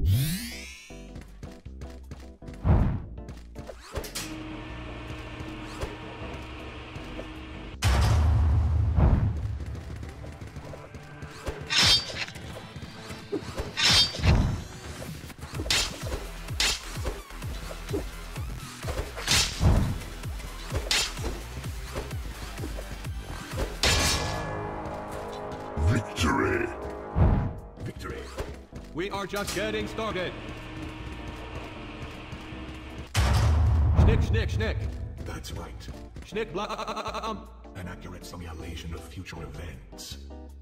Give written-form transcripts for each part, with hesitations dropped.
Victory! Victory. We are just getting started. Schnick, schnick, schnick. That's right. Schnick, blah. An accurate simulation of future events.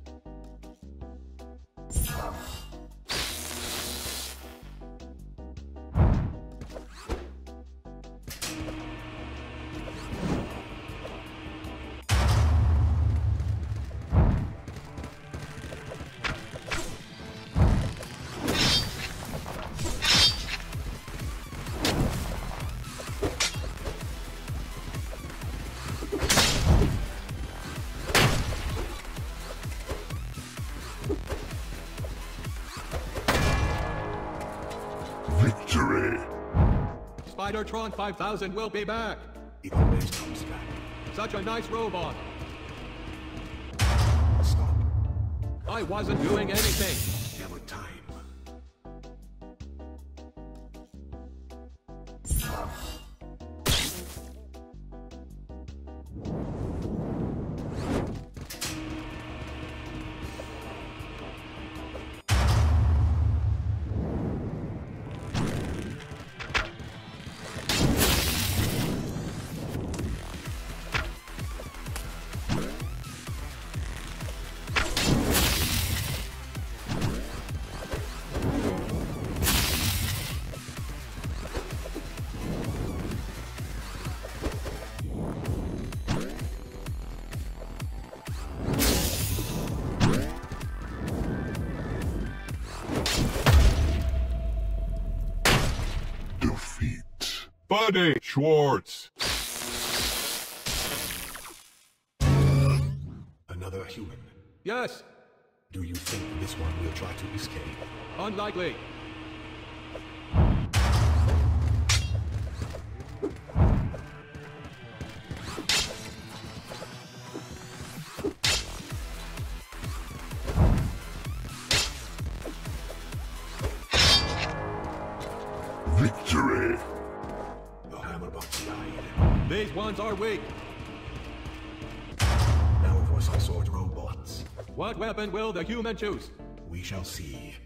Victory! Spidertron 5000 will be back. It always comes back. Such a nice robot. Stop. I wasn't doing anything. Never time. Defeat. Buddy Schwartz! Another human. Yes, Do you think this one will try to escape? unlikely. Victory! The Hammerbots died. These ones are weak. Now for some sword robots. What weapon will the human choose? We shall see.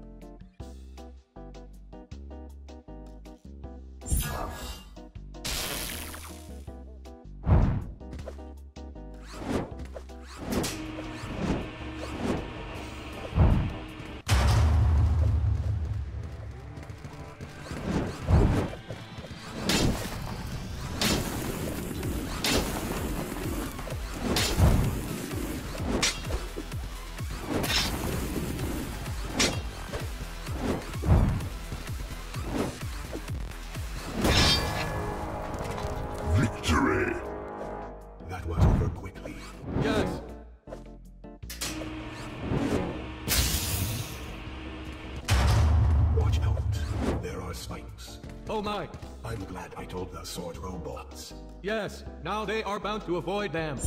Victory! That was over quickly. Yes. Watch out. There are spikes. Oh my. I'm glad I told the sword robots. Yes, now they are bound to avoid them.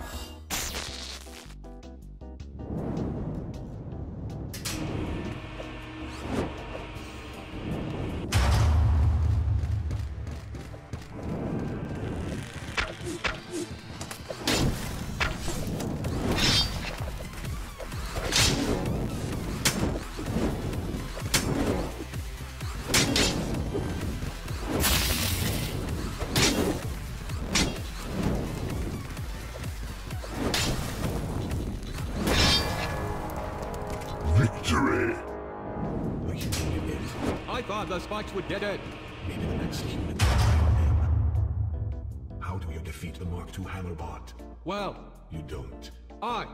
Victory! The human did it. I thought the spikes would get it. Maybe the next human will try on them. How do you defeat the Mark II Hammerbot? Well, You don't. I.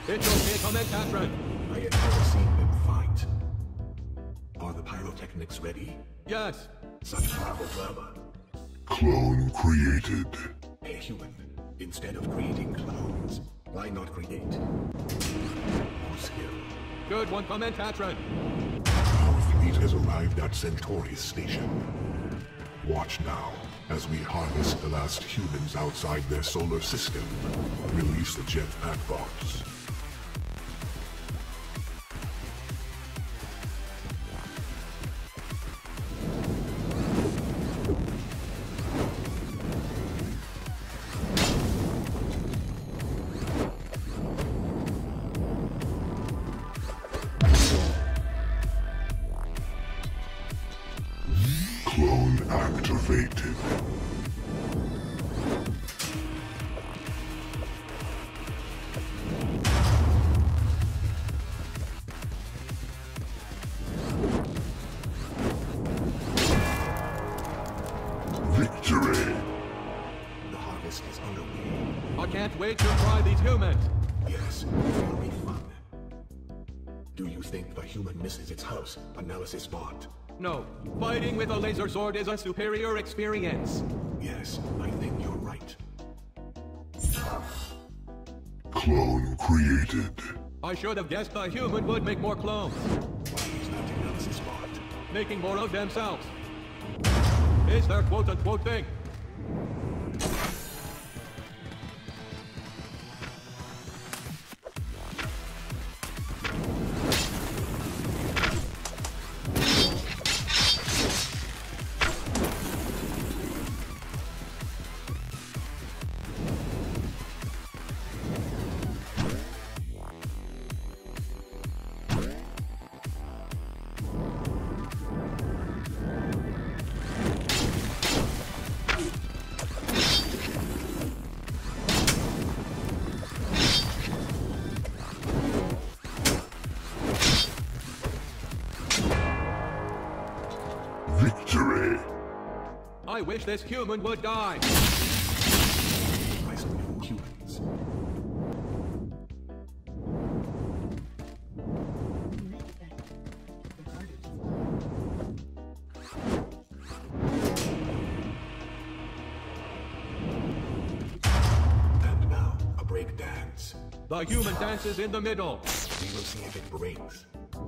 It's okay, comment, Catherine. I have never seen them fight. Are the pyrotechnics ready? Yes. Such powerful drama. Clone created. Hey, human. Instead of creating clones, why not create more skill? Good one, comment, Catherine. Our fleet has arrived at Centauri's station. Watch now, as we harvest the last humans outside their solar system. Release the jetpack bombs. Clone activated. Victory. The harvest is underway. I can't wait to try these humans. Yes, it will be fun. Do you think the human misses its house analysis bot? No, fighting with a laser sword is a superior experience. Yes, I think you're right. Clone created. I should have guessed the human would make more clones, Why is that analysis bot? making more of themselves. Is their quote-unquote thing. Victory. I wish this human would die. By some new humans. And now, a break dance. The human dances in the middle. We will see if it breaks.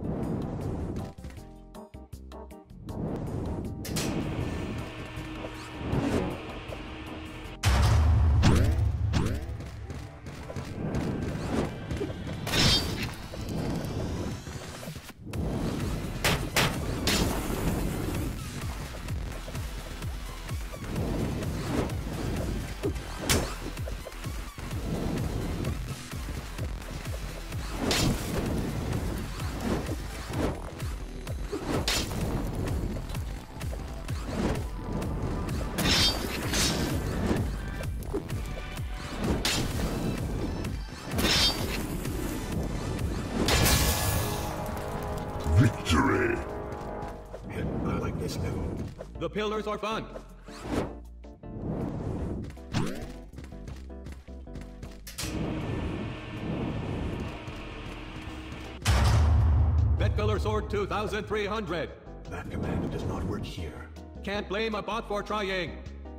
Victory. I like this level. The pillars are fun. Bet pillar sword 2300. That command does not work here. Can't blame a bot for trying.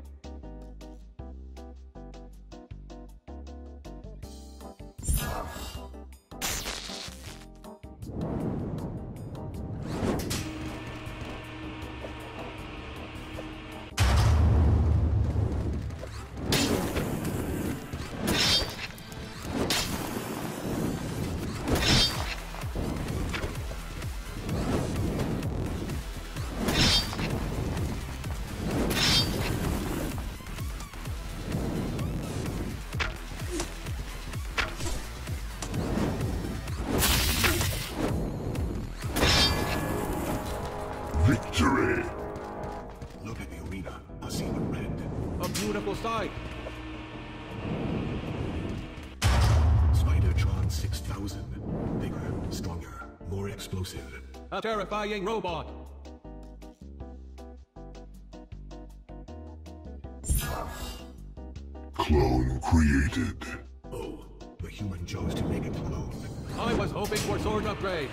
Victory. Look at the arena. A scene of red. A beautiful sight. Spider-Tron 6000. Bigger, stronger, more explosive. A terrifying robot. Clone created. Oh, the human chose to make a clone. I was hoping for sword upgrades.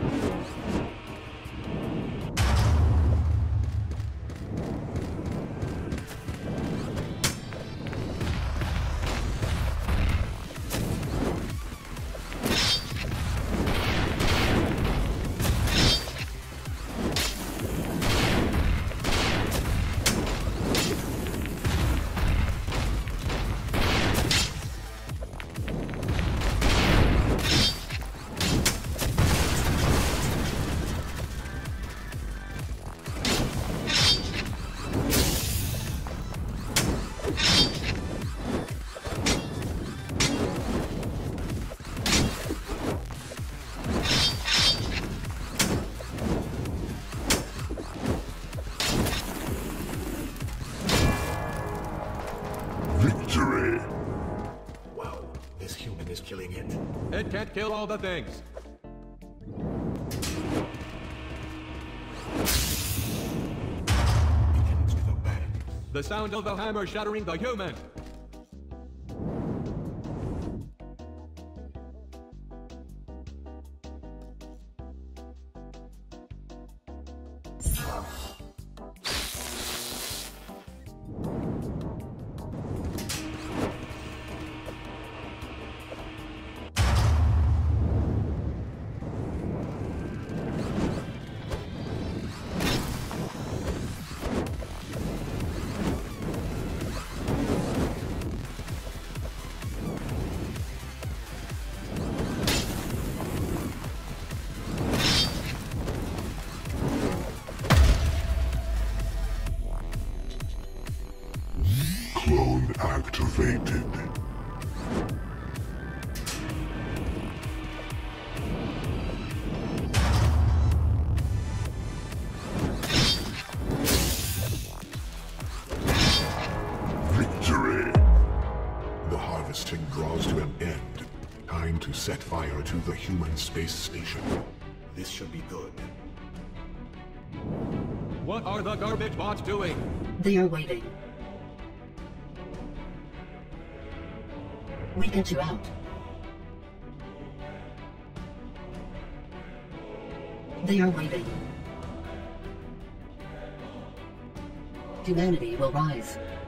Victory! Wow, this human is killing it. It can't kill all the things. Begins with a bang. The sound of the hammer shattering the human. Clone activated. Victory! The harvesting draws to an end. Time to set fire to the human space station. This should be good. What are the garbage bots doing? They are waiting. We get you out. They are waiting. Humanity will rise.